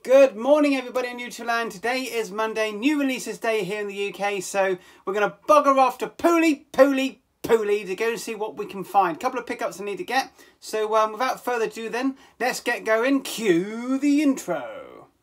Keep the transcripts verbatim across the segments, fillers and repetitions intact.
Good morning everybody in Newtoland. Today is Monday, new releases day here in the U K, so we're going to bugger off to Pooley, Pooley, Pooley to go and see what we can find. A couple of pickups I need to get, so um, without further ado then, let's get going. Cue the intro.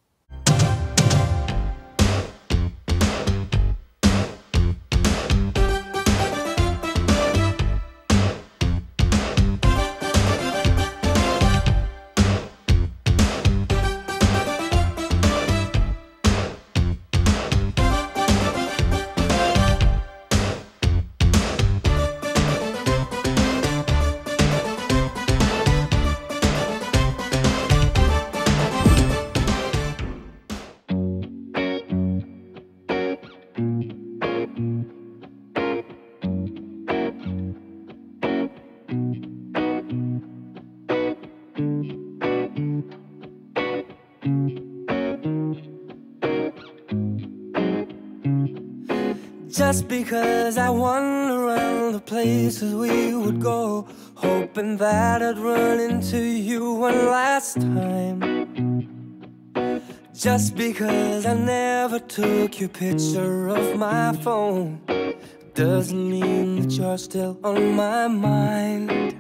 Just because I wander around the places we would go, hoping that I'd run into you one last time. Just because I never took your picture of my phone doesn't mean that you're still on my mind.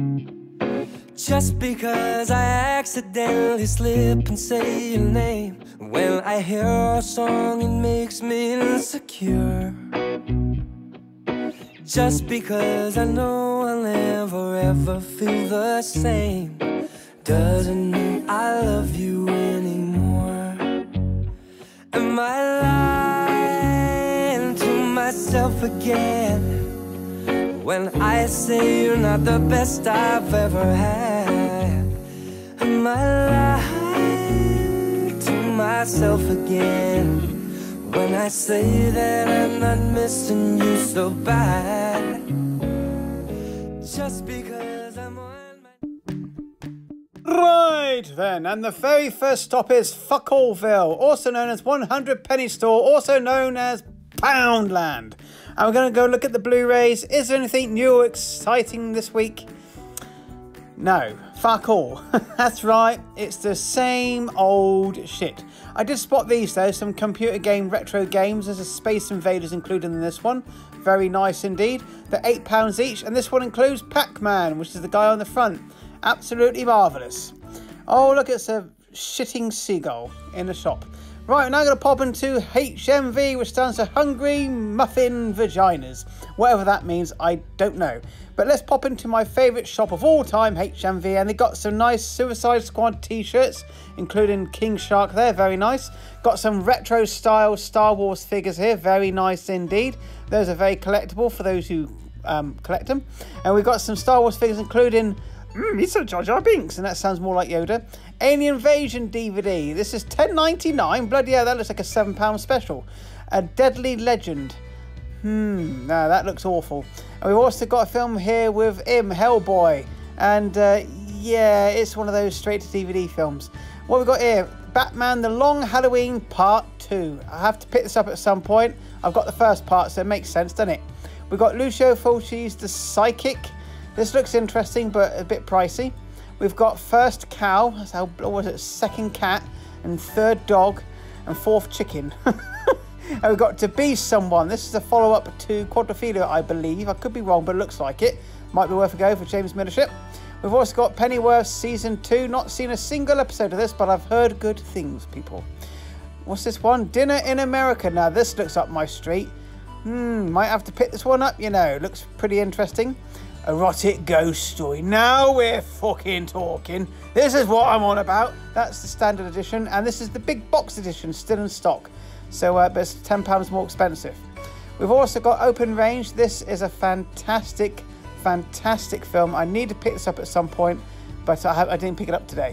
Just because I accidentally slip and say your name when I hear a song, it makes me insecure. Just because I know I'll never ever feel the same doesn't mean I love you anymore. Am I lying to myself again when I say you're not the best I've ever had? Am I lying to myself again when I say that I'm not missing you so bad? Just because I'm on my... Right then, and the very first stop is Fuckallville, also known as one hundred Penny Store, also known as Poundland. And we're going to go look at the Blu-rays. Is there anything new or exciting this week? No, fuck all. That's right, it's the same old shit. I did spot these though, some computer game retro games. There's a Space Invaders included in this one. Very nice indeed. They're eight pounds each, and this one includes Pac-Man, which is the guy on the front. Absolutely marvellous. Oh, look, it's a shitting seagull in the shop. Right, now I'm going to pop into H M V, which stands for Hungry Muffin Vaginas. Whatever that means, I don't know. But let's pop into my favourite shop of all time, H M V, and they got some nice Suicide Squad t-shirts, including King Shark there, very nice. Got some retro style Star Wars figures here, very nice indeed. Those are very collectible for those who um, collect them. And we've got some Star Wars figures, including... Mmm, he's so Jar Jar Binks, and that sounds more like Yoda. Alien Invasion D V D. This is ten ninety-nine. Bloody hell, that looks like a seven pound special. A Deadly Legend. Hmm, no, that looks awful. And we've also got a film here with him, Hellboy. And uh, yeah, it's one of those straight to D V D films. What we've got here, Batman The Long Halloween Part two. I have to pick this up at some point. I've got the first part, so it makes sense, doesn't it? We've got Lucio Fulci's The Psychic. This looks interesting, but a bit pricey. We've got First Cow, that's how, what was it, Second Cat, and Third Dog, and Fourth Chicken. And we've got To Be Someone. This is a follow-up to Quadrophenia, I believe. I could be wrong, but it looks like it. Might be worth a go for James Millership. We've also got Pennyworth Season two. Not seen a single episode of this, but I've heard good things, people. What's this one? Dinner in America. Now, this looks up my street. Hmm, might have to pick this one up, you know. Looks pretty interesting. Erotic ghost story. Now we're fucking talking. This is what I'm on about. That's the standard edition, and this is the big box edition, still in stock. So, uh, but it's ten pounds more expensive. We've also got Open Range. This is a fantastic, fantastic film. I need to pick this up at some point, but I, have, I didn't pick it up today.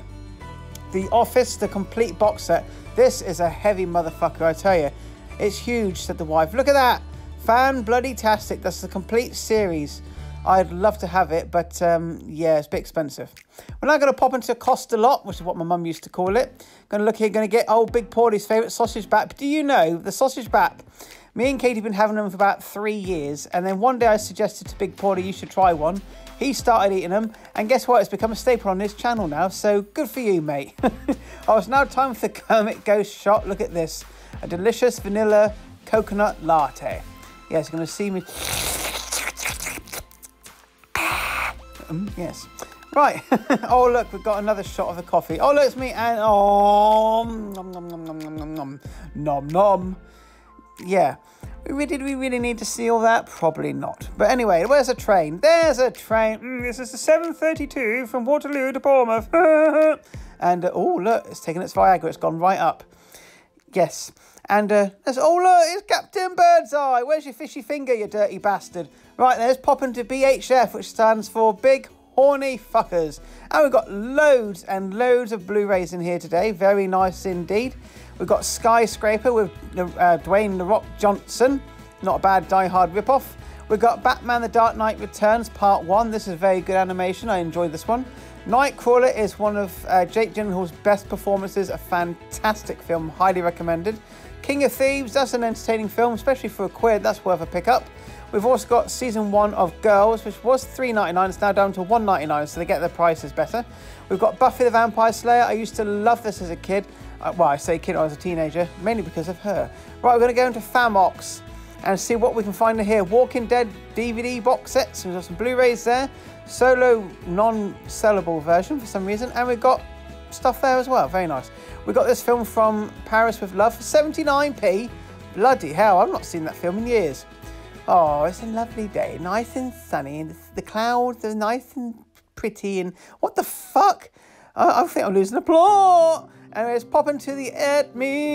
The Office, the complete box set. This is a heavy motherfucker, I tell you. It's huge, said the wife. Look at that. Fan bloody tastic. That's the complete series. I'd love to have it, but um, yeah, it's a bit expensive. We're now going to pop into Costa Lot, which is what my mum used to call it. Going to look here, going to get old Big Pauly's favourite sausage bap. But do you know, the sausage bap, me and Katie have been having them for about three years. And then one day I suggested to Big Pauly, you should try one. He started eating them. And guess what? It's become a staple on this channel now. So good for you, mate. Oh, it's now time for the Kermit Ghost shot. Look at this. A delicious vanilla coconut latte. Yes, you're going to see me... Um, yes. Right. Oh, look, we've got another shot of the coffee. Oh, look, it's me and... Oh, nom, nom, nom, nom, nom, nom, nom, nom, nom. Yeah. Did we really need to see all that? Probably not. But anyway, where's a train? There's a train. Mm, this is the seven thirty-two from Waterloo to Bournemouth. And, uh, oh, look, it's taken its Viagra. It's gone right up. Yes. And, uh, there's, oh, look, it's Captain Birdseye. Where's your fishy finger, you dirty bastard? Right, there's popping to B H F, which stands for Big Horny Fuckers. And we've got loads and loads of Blu-rays in here today. Very nice indeed. We've got Skyscraper with uh, Dwayne The Rock Johnson. Not a bad Die Hard ripoff. We've got Batman The Dark Knight Returns Part one. This is very good animation. I enjoyed this one. Nightcrawler is one of uh, Jake Gyllenhaal's best performances. A fantastic film. Highly recommended. King of Thieves. That's an entertaining film, especially for a quid. That's worth a pick up. We've also got season one of Girls, which was three ninety-nine. It's now down to one ninety-nine, so they get their prices better. We've got Buffy the Vampire Slayer. I used to love this as a kid. Uh, well, I say kid, I was a teenager, mainly because of her. Right, we're going to go into Famox and see what we can find in here. Walking Dead D V D box sets. We've got some Blu-rays there. Solo non-sellable version for some reason. And we've got stuff there as well. Very nice. We've got this film from Paris with Love for seventy-nine p. Bloody hell, I've not seen that film in years. Oh, it's a lovely day, nice and sunny, and the clouds are nice and pretty, and what the fuck? I, I think I'm losing the plot. And it's popping to the At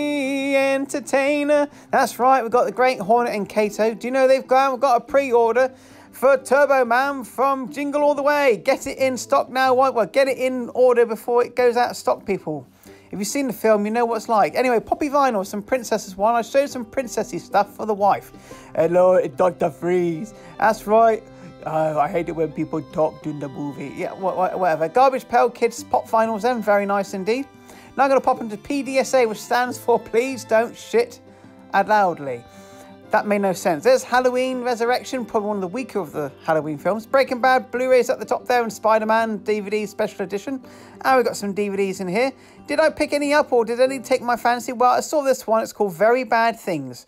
Me Entertainer. That's right, we've got the Great Hornet and Kato. Do you know they've got, we've got a pre-order for Turbo Man from Jingle All The Way. Get it in stock now. Well, get it in order before it goes out of stock, people. If you've seen the film, you know what it's like. Anyway, Poppy Vinyl, some Princesses one. I showed some princessy stuff for the wife. Hello, it's Doctor Freeze. That's right. Oh, I hate it when people talk during the movie. Yeah, whatever. Garbage Pail Kids Pop Finals then. Very nice indeed. Now I'm going to pop into P D S A, which stands for Please Don't Shit Loudly. That made no sense. There's Halloween Resurrection, probably one of the weaker of the Halloween films. Breaking Bad, Blu-rays at the top there, and Spider-Man D V D special edition. And we've got some D V Ds in here. Did I pick any up or did any take my fancy? Well, I saw this one. It's called Very Bad Things.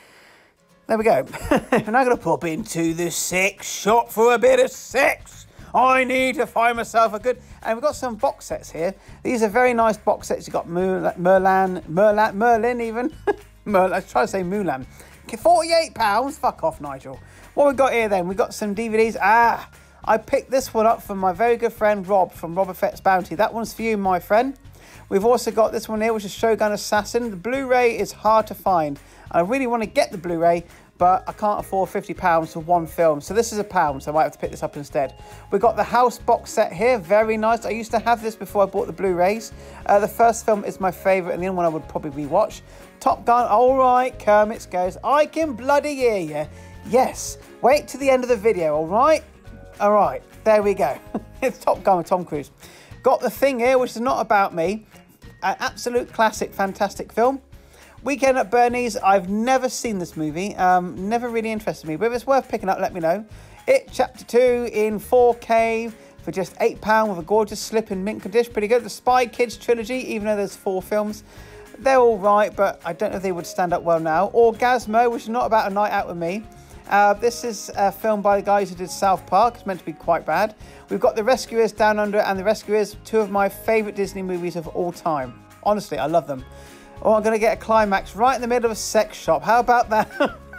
There we go. And I'm going to pop into the sex shop for a bit of sex. I need to find myself a good... And we've got some box sets here. These are very nice box sets. You've got Merlin, Merlin, Merlin, Merlin even. Merlin, I was trying to say Mulan. forty-eight pounds. Fuck off, Nigel. What we got here then? We got some D V Ds. Ah, I picked this one up from my very good friend Rob from Rob Effects Bounty. That one's for you, my friend. We've also got this one here, which is Shogun Assassin. The Blu-ray is hard to find. I really want to get the Blu-ray, but I can't afford fifty pounds for one film. So this is a pound, so I might have to pick this up instead. We've got the House box set here. Very nice. I used to have this before I bought the Blu-rays. Uh, the first film is my favourite, and the other one I would probably rewatch. Top Gun. All right, Kermit goes. I can bloody hear you. Yes. Wait to the end of the video, all right? All right. There we go. It's Top Gun with Tom Cruise. Got The Thing here, which is not about me. An absolute classic, fantastic film. Weekend at Bernie's. I've never seen this movie. Um, never really interested me. But if it's worth picking up, let me know. It Chapter two in four K for just eight pounds with a gorgeous slip in mint condition. Pretty good. The Spy Kids trilogy, even though there's four films. They're all right, but I don't know if they would stand up well now. Orgasmo, which is not about a night out with me. Uh, this is a film by the guys who did South Park. It's meant to be quite bad. We've got The Rescuers Down Under and The Rescuers, two of my favourite Disney movies of all time. Honestly, I love them. Oh, I'm going to get a climax right in the middle of a sex shop. How about that?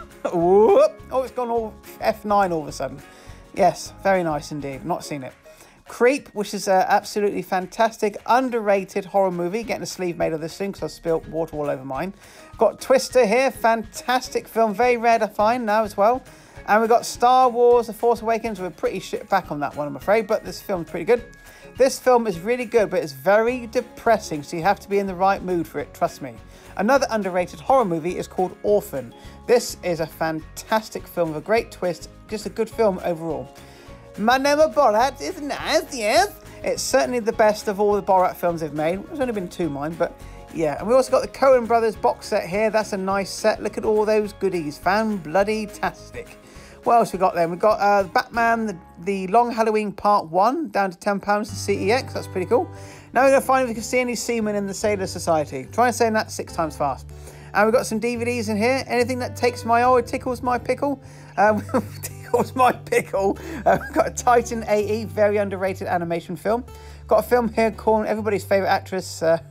Whoop. Oh, it's gone all F nine all of a sudden. Yes, very nice indeed. Not seen it. Creep, which is an absolutely fantastic, underrated horror movie. Getting a sleeve made of this thing because I spilt water all over mine. Got Twister here. Fantastic film. Very rare to find now as well. And we've got Star Wars The Force Awakens. We're pretty shit back on that one, I'm afraid. But this film's pretty good. This film is really good, but it's very depressing. So you have to be in the right mood for it. Trust me. Another underrated horror movie is called Orphan. This is a fantastic film with a great twist. Just a good film overall. My name of Borat is nice, yes. It's certainly the best of all the Borat films they've made. There's only been two mine, but yeah. And we also got the Coen Brothers box set here. That's a nice set. Look at all those goodies. Fan-bloody-tastic. What else we got then? We've got uh, Batman, the, the Long Halloween Part one, down to ten pounds to C E X. That's pretty cool. Now we're going to find if we can see any semen in the Sailor Society. Try and say that six times fast. And we've got some D V Ds in here. Anything that takes my eye, tickles my pickle. Um, tickles my pickle. Uh, we've got a Titan A E, very underrated animation film. Got a film here called everybody's favourite actress. Uh,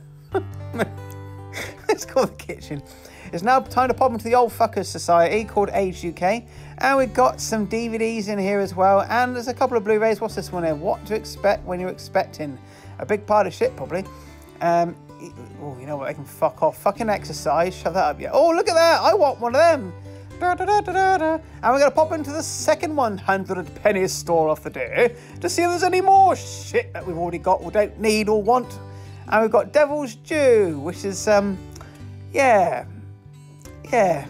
it's called The Kitchen. It's now time to pop into the Old Fuckers Society called Age U K. And we've got some D V Ds in here as well. And there's a couple of Blu-rays. What's this one here? What to expect when you're expecting. A big pile of shit, probably. Um, oh, you know what? They can fuck off. Fucking exercise. Shut that up, yeah. Oh, look at that. I want one of them. Da, da, da, da, da, da. And we're going to pop into the second one hundred pennies store of the day to see if there's any more shit that we've already got or don't need or want. And we've got Devil's Due, which is, um, yeah. Yeah.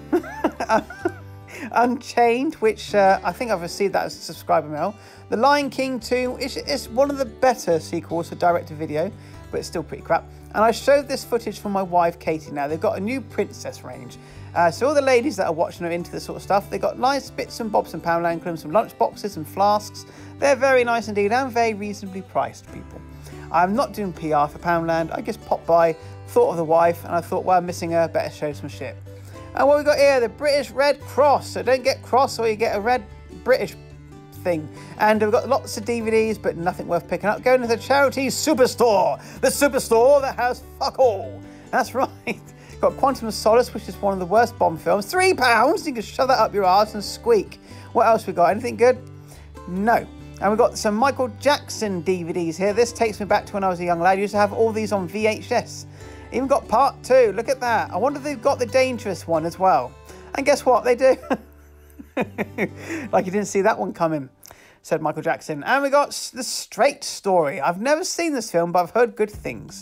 Unchained, which uh, I think I've received that as a subscriber mail. The Lion King two is, is one of the better sequels for direct-to-video, but it's still pretty crap. And I showed this footage for my wife, Katie, now. They've got a new princess range. Uh, so all the ladies that are watching are into this sort of stuff. They've got nice bits and bobs and Poundland, including some lunch boxes and flasks. They're very nice indeed and very reasonably priced, people. I'm not doing P R for Poundland. I just popped by, thought of the wife, and I thought, well, I'm missing her, better show some shit. And what we got here, the British Red Cross. So don't get cross or you get a red British thing. And we've got lots of D V Ds, but nothing worth picking up. Going to the charity superstore. The superstore that has fuck all. That's right. Got Quantum of Solace, which is one of the worst Bond films. Three pounds. You can shove that up your arse and squeak. What else we got? Anything good? No. And we've got some Michael Jackson D V Ds here. This takes me back to when I was a young lad. I used to have all these on V H S. Even got part two. Look at that. I wonder if they've got the dangerous one as well. And guess what? They do. Like you didn't see that one coming, said Michael Jackson. And we got The Straight Story. I've never seen this film, but I've heard good things.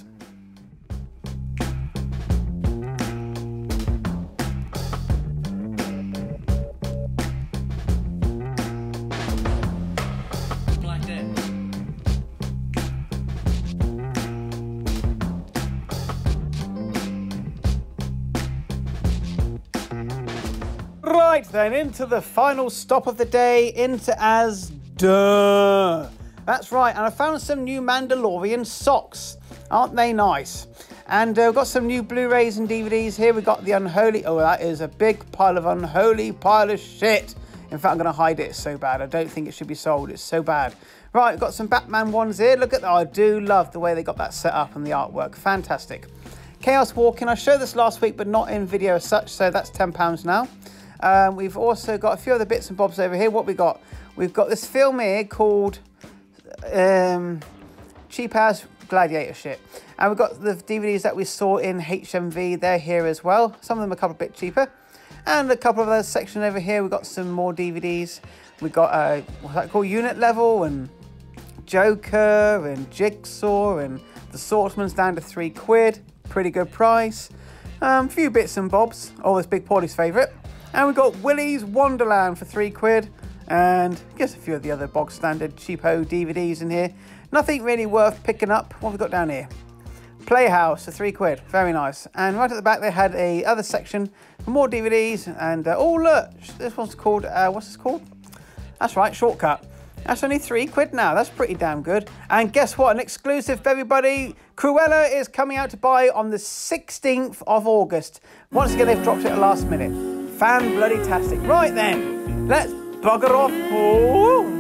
Right then, into the final stop of the day, into Asda. That's right, and I found some new Mandalorian socks. Aren't they nice? And uh, we've got some new Blu-rays and D V Ds here. We've got the Unholy. Oh, that is a big pile of unholy pile of shit. In fact, I'm going to hide it. It's so bad. I don't think it should be sold. It's so bad. Right, we've got some Batman ones here. Look at that. Oh, I do love the way they got that set up and the artwork. Fantastic. Chaos Walking. I showed this last week, but not in video as such, so that's ten pounds now. Um, we've also got a few other bits and bobs over here. What we got? We've got this film here called um, Cheap Ass Gladiator Shit. And we've got the D V Ds that we saw in H M V. They're here as well. Some of them are a couple bit cheaper. And a couple of other sections over here. We've got some more D V Ds. We've got, uh, what's that called? Unit Level and Joker and Jigsaw and The Swordsman's down to three quid. Pretty good price. A um, few bits and bobs. Always Big Paulie's favourite. And we've got Willy's Wonderland for three quid. And I guess a few of the other bog standard cheapo D V Ds in here. Nothing really worth picking up. What have we got down here? Playhouse for three quid. Very nice. And right at the back they had a other section for more D V Ds. And uh, oh look, this one's called, uh, what's this called? That's right, Shortcut. That's only three quid now. That's pretty damn good. And guess what? An exclusive for everybody. Cruella is coming out to buy on the sixteenth of August. Once again, they've dropped it at the last minute. Fan-bloody-tastic. Right then, let's bugger off home.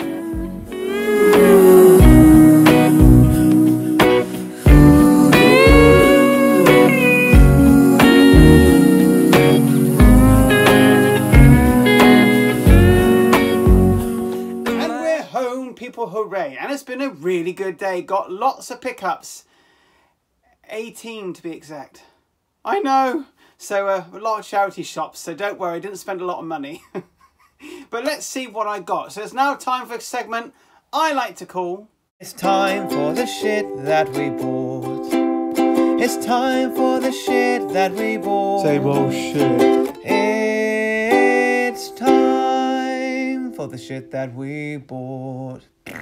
And we're home, people, hooray. And it's been a really good day. Got lots of pickups. eighteen to be exact. I know. So uh, a lot of charity shops, so don't worry, I didn't spend a lot of money. But let's see what I got. So it's now time for a segment I like to call... It's time for the shit that we bought. It's time for the shit that we bought. Same old shit. It's time for the shit that we bought.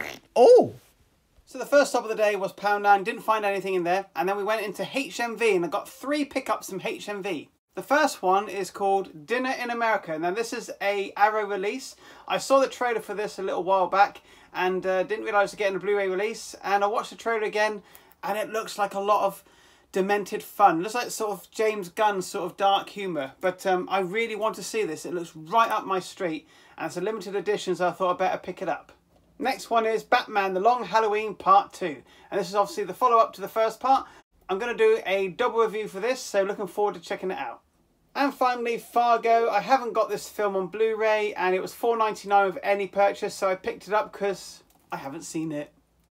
Oh! So the first stop of the day was Poundland, didn't find anything in there, and then we went into H M V and I got three pickups from H M V. The first one is called Dinner in America. Now this is a Arrow release. I saw the trailer for this a little while back and uh, didn't realise it was getting a Blu-ray release, and I watched the trailer again and it looks like a lot of demented fun. It looks like sort of James Gunn sort of dark humour, but um, I really want to see this. It looks right up my street and it's a limited edition, so I thought I'd better pick it up. Next one is Batman The Long Halloween Part two, and this is obviously the follow-up to the first part. I'm going to do a double review for this, so looking forward to checking it out. And finally, Fargo. I haven't got this film on Blu-ray and it was four ninety-nine with any purchase, so I picked it up because I haven't seen it.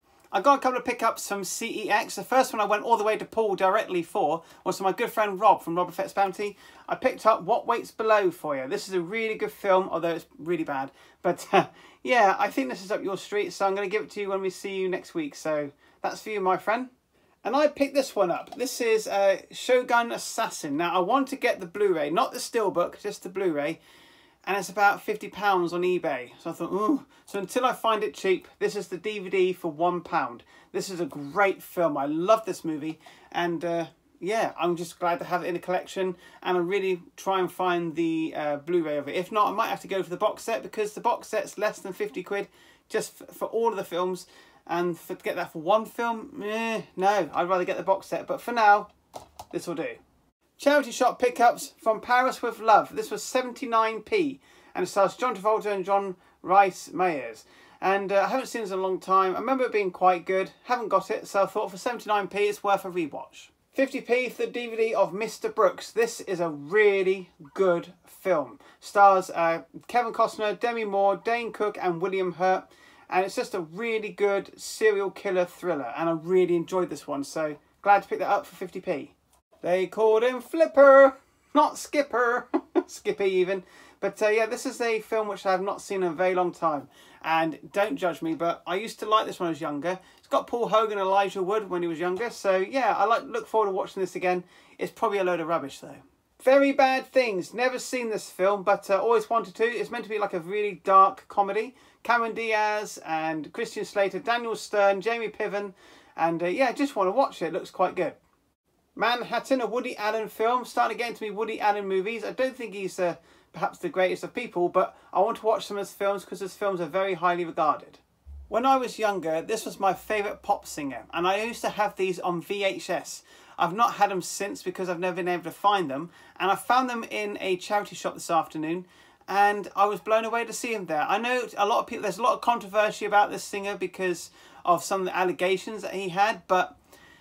I got a couple of pickups from C E X. The first one I went all the way to Paul directly for was from my good friend Rob from Rob Affects Bounty. I picked up What Waits Below for you. This is a really good film, although it's really bad. But uh, yeah, I think this is up your street, so I'm going to give it to you when we see you next week. So that's for you, my friend. And I picked this one up. This is uh, Shogun Assassin. Now, I want to get the Blu-ray, not the Steelbook, just the Blu-ray. And it's about fifty pounds on eBay. So I thought, ooh. So until I find it cheap, this is the D V D for one pound. This is a great film. I love this movie. And uh, yeah, I'm just glad to have it in a collection. And I really try and find the uh, Blu-ray of it. If not, I might have to go for the box set, because the box set's less than fifty quid just for all of the films. And for, to get that for one film, eh, no, I'd rather get the box set. But for now, this will do. Charity shop pickups from Paris with Love. This was seventy-nine p and it stars John Travolta and John Rhys Meyers. And uh, I haven't seen this in a long time. I remember it being quite good. Haven't got it, so I thought for seventy-nine p it's worth a rewatch. fifty p for the D V D of Mister Brooks. This is a really good film. Stars uh, Kevin Costner, Demi Moore, Dane Cook and William Hurt. And it's just a really good serial killer thriller. And I really enjoyed this one, so glad to pick that up for fifty p. They called him Flipper, not Skipper. Skippy even. But uh, yeah, this is a film which I have not seen in a very long time. And don't judge me, but I used to like this when I was younger. It's got Paul Hogan and Elijah Wood when he was younger. So yeah, I like look forward to watching this again. It's probably a load of rubbish though. Very Bad Things. Never seen this film, but uh, always wanted to. It's meant to be like a really dark comedy. Cameron Diaz and Christian Slater, Daniel Stern, Jamie Piven. And uh, yeah, just want to watch it. It looks quite good. Manhattan, a Woody Allen film. Starting to get into me Woody Allen movies. I don't think he's uh, perhaps the greatest of people, but I want to watch some of his films because his films are very highly regarded. When I was younger, this was my favourite pop singer, and I used to have these on V H S. I've not had them since because I've never been able to find them, and I found them in a charity shop this afternoon, and I was blown away to see him there. I know a lot of people, there's a lot of controversy about this singer because of some of the allegations that he had, but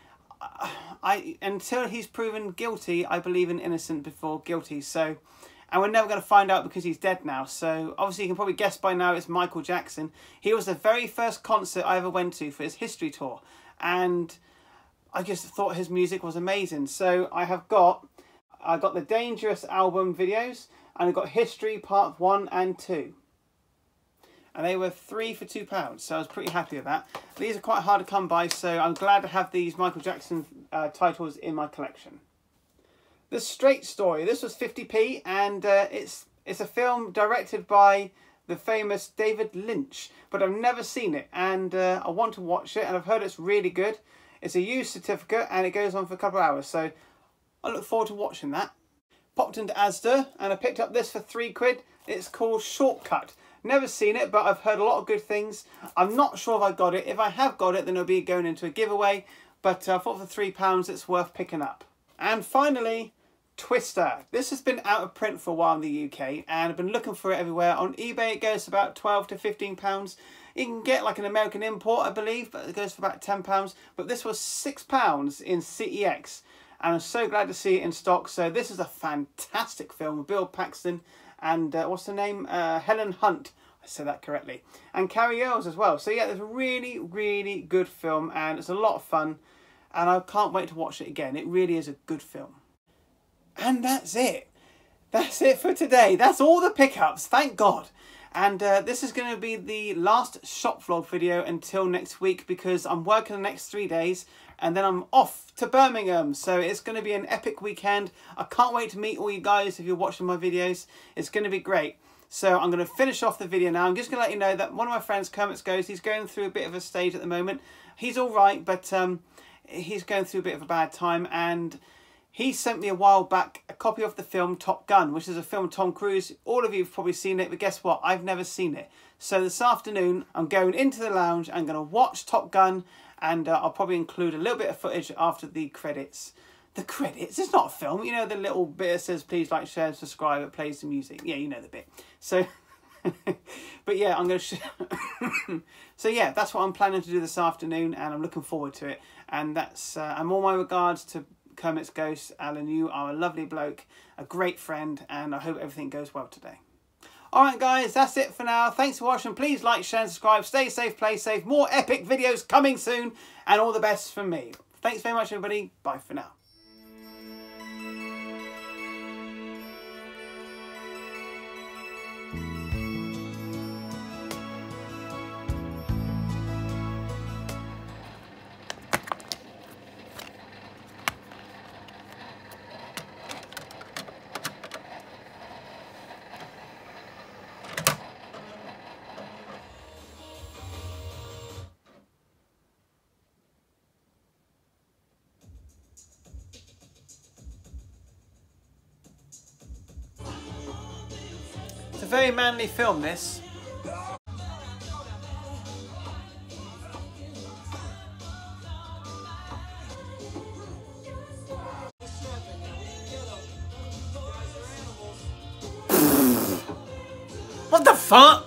I until he's proven guilty, I believe in innocent before guilty. So, and we're never going to find out because he's dead now. So obviously you can probably guess by now it's Michael Jackson. He was the very first concert I ever went to for his history tour, and I just thought his music was amazing. So I have got I got the Dangerous album videos, and I've got History Part One and Two. And they were three for two pounds, so I was pretty happy with that. These are quite hard to come by, so I'm glad to have these Michael Jackson uh, titles in my collection. The Straight Story. This was fifty p, and uh, it's it's a film directed by the famous David Lynch, but I've never seen it, and uh, I want to watch it, and I've heard it's really good. It's a used certificate, and it goes on for a couple of hours, so I look forward to watching that. Popped into Asda, and I picked up this for three quid. It's called Shortcut. Never seen it, but I've heard a lot of good things. I'm not sure if I got it. If I have got it, then it'll be going into a giveaway. But uh, I thought for three pounds, it's worth picking up. And finally, Twister. This has been out of print for a while in the U K, and I've been looking for it everywhere. On eBay, it goes for about twelve to fifteen pounds. You can get like an American import, I believe, but it goes for about ten pounds. But this was six pounds in C E X, and I'm so glad to see it in stock. So this is a fantastic film with Bill Paxton and uh, what's the name? Uh, Helen Hunt. I said that correctly. And Carrie Ells as well. So yeah, it's a really, really good film, and it's a lot of fun, and I can't wait to watch it again. It really is a good film. And that's it. That's it for today. That's all the pickups, thank God. And uh, this is going to be the last shop vlog video until next week, because I'm working the next three days and then I'm off to Birmingham. So it's going to be an epic weekend. I can't wait to meet all you guys if you're watching my videos. It's going to be great. So I'm going to finish off the video now. I'm just going to let you know that one of my friends, Kermit's Ghost, he's going through a bit of a stage at the moment. He's all right, but um, he's going through a bit of a bad time. And he sent me a while back a copy of the film Top Gun, which is a film Tom Cruise. All of you have probably seen it, but guess what? I've never seen it. So this afternoon, I'm going into the lounge. I'm going to watch Top Gun, and uh, I'll probably include a little bit of footage after the credits. The credits? It's not a film. You know the little bit that says, please like, share, subscribe. It plays the music. Yeah, you know the bit. So, but yeah, I'm going to... so yeah, that's what I'm planning to do this afternoon, and I'm looking forward to it. And that's... Uh, and all my regards to Kermit's Ghost. Alan, you are a lovely bloke, a great friend, and I hope everything goes well today. Alright guys, that's it for now. Thanks for watching. Please like, share and subscribe. Stay safe, play safe. More epic videos coming soon, and all the best from me. Thanks very much everybody. Bye for now. It's a very manly film, this. What the fuck?